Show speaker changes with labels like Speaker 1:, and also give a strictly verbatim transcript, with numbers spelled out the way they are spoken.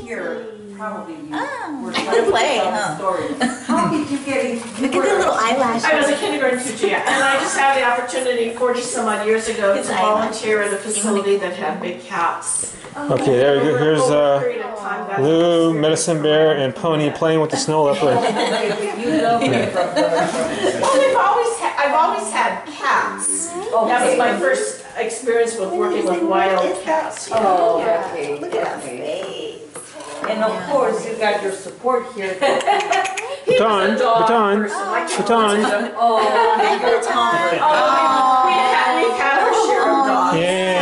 Speaker 1: here, probably you
Speaker 2: Oh,
Speaker 1: were
Speaker 2: what a play, huh?
Speaker 1: story. How did you get in?
Speaker 2: Look at the little eyelashes.
Speaker 3: I was a kindergarten teacher, yeah, and I just had the opportunity forty some odd years ago to
Speaker 2: His eyelashes.
Speaker 3: volunteer at a facility that had big cats.
Speaker 4: Okay, there we go. Here's
Speaker 3: Over a
Speaker 4: uh,
Speaker 3: period of time, that's
Speaker 4: Lou,
Speaker 3: an
Speaker 4: Medicine
Speaker 3: experience
Speaker 4: Bear,
Speaker 3: for
Speaker 4: and Pony playing with the snow leopard.
Speaker 1: You know me from the.
Speaker 3: Well, I've always had, I've always had cats. That was my first experience with working with wild cats. you know.
Speaker 1: Oh,
Speaker 3: Yeah.
Speaker 1: okay.
Speaker 2: Look at her
Speaker 1: okay.
Speaker 2: face.
Speaker 1: And of course, you got your support here.
Speaker 3: He was
Speaker 4: Baton,
Speaker 3: a dog
Speaker 4: baton,
Speaker 3: person, like you
Speaker 4: baton.
Speaker 3: wanted him.
Speaker 1: Oh,
Speaker 2: Baton.
Speaker 3: Oh, we- we've had, we've had our share of dogs.
Speaker 4: Yeah.